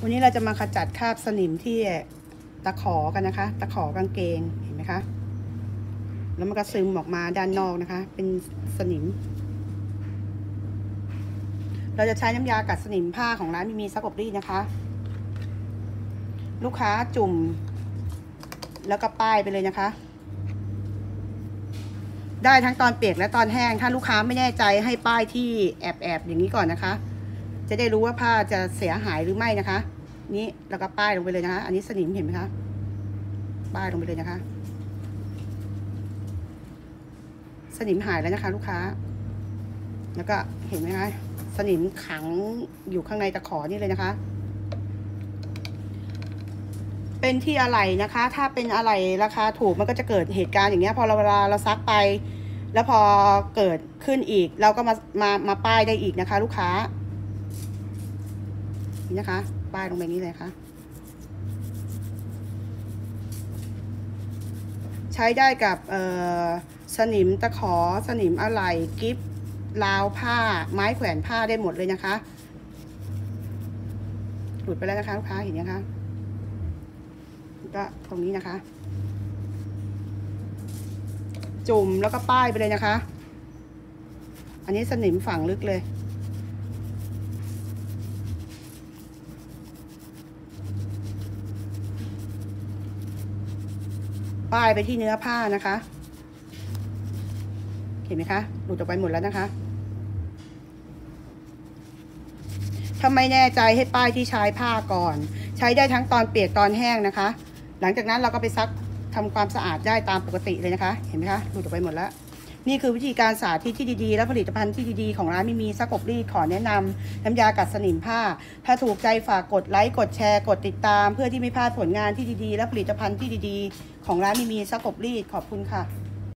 วันนี้เราจะมาขจัดคราบสนิมที่ตะขอกันนะคะตะขอกางเกงเห็นไหมคะแล้วมันก็ซึมออกมาด้านนอกนะคะเป็นสนิมเราจะใช้น้ำยากัดสนิมผ้าของร้านมีซักอบรีดนะคะลูกค้าจุ่มแล้วก็ป้ายไปเลยนะคะได้ทั้งตอนเปียกและตอนแห้งถ้าลูกค้าไม่แน่ใจให้ป้ายที่แอบอย่างนี้ก่อนนะคะจะได้รู้ว่าผ้าจะเสียหายหรือไม่นะคะนี้แล้วก็ป้ายลงไปเลยนะคะอันนี้สนิมเห็นไหมคะป้ายลงไปเลยนะคะสนิมหายแล้วนะคะลูกค้าแล้วก็เห็นไหมคะสนิมขังอยู่ข้างในตะขอนี่เลยนะคะเป็นที่อะไหล่นะคะถ้าเป็นอะไหล่ราคาถูกมันก็จะเกิดเหตุการณ์อย่างเงี้ยพอเวลาเราซักไปแล้วพอเกิดขึ้นอีกเราก็มาป้ายได้อีกนะคะลูกค้านี่นะคะป้ายลงไปนี้เลยค่ะใช้ได้กับสนิมตะขอสนิมอะไหล่กิ๊บราวผ้าไม้แขวนผ้าได้หมดเลยนะคะหลุดไปแล้วนะคะลูกค้าเห็นยังคะก็ตรงนี้นะคะจุ่มแล้วก็ป้ายไปเลยนะคะอันนี้สนิมฝังลึกเลยป้ายไปที่เนื้อผ้านะคะเห็นไหมคะหลุดออกไปหมดแล้วนะคะถ้าไม่แน่ใจให้ป้ายที่ชายผ้าก่อนใช้ได้ทั้งตอนเปียกตอนแห้งนะคะหลังจากนั้นเราก็ไปซักทำความสะอาดได้ตามปกติเลยนะคะเห็นไหมคะหลุดออกไปหมดแล้วนี่คือวิธีการสาธิตที่ดีๆและผลิตภัณฑ์ที่ดีๆของร้านมีซักอบรีดขอแนะนำน้ำยากัดสนิมผ้าถ้าถูกใจฝากกดไลค์กดแชร์กดติดตามเพื่อที่ไม่พลาดผลงานที่ดีๆและผลิตภัณฑ์ที่ดีๆของร้านมีซักอบรีดขอบคุณค่ะ